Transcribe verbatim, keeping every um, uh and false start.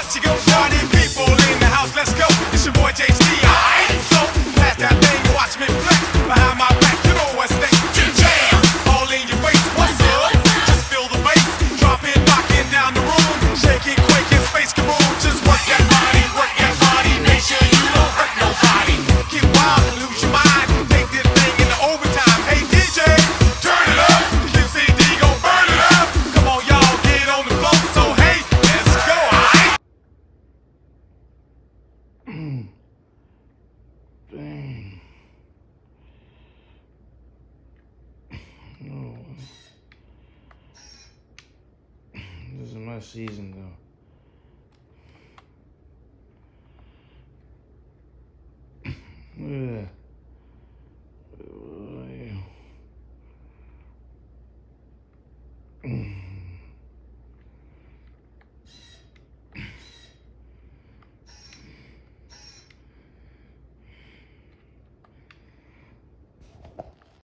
What you gon' party people in the house, let's go. It's your boy J C, alright? So, pass that thing, watch me flex. Behind my back, you know what's next. Jam, all in your face, what's up? Just feel the bass, dropping, knocking down the room. Shaking, quaking, space kaboom. Just work that body, work that body. Make sure you don't hurt nobody. Get wild and lose your mind. Take this thing into overtime. Hey D J, turn it up. Q C D gon' burn it up. Come on, y'all, get on the floor. So hey, let's go, alright? Dang. No. This is my season though.